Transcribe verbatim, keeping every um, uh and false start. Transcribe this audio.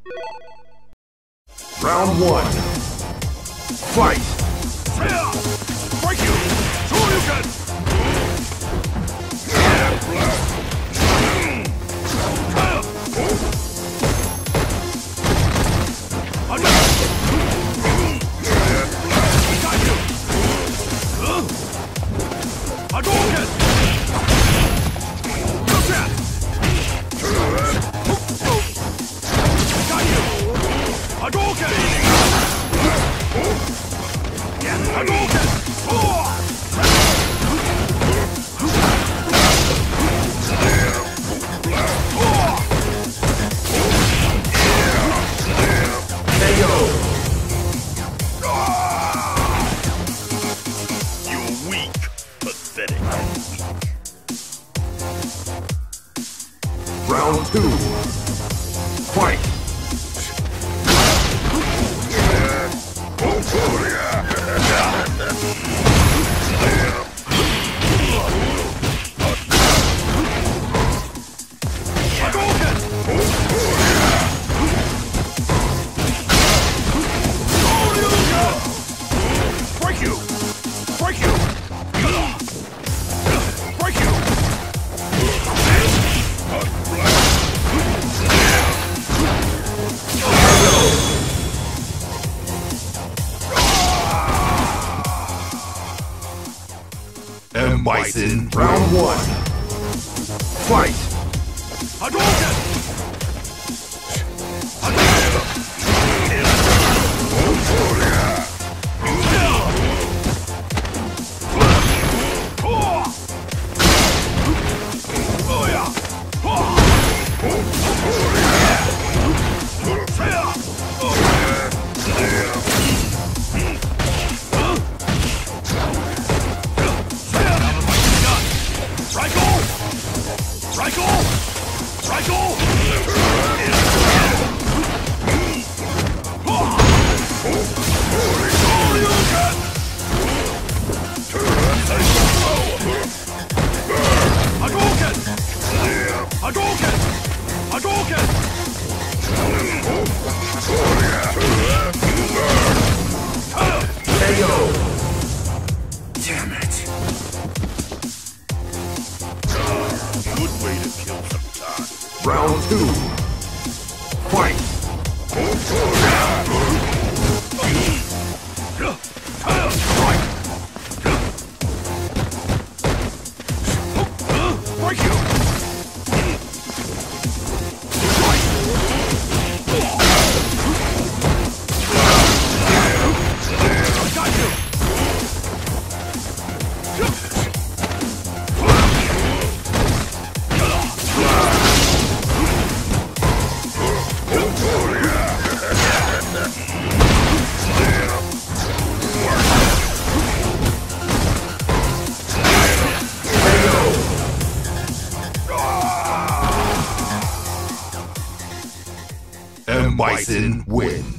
Round one. Fight! Break you! Show you can! Round two. Fight! Break you! Break you! Break you! M. Bison, round one. Fight! Hadouken! Damn it. Good way to kill some time. Round two. Fight! Break you! Got you! M. Bison wins.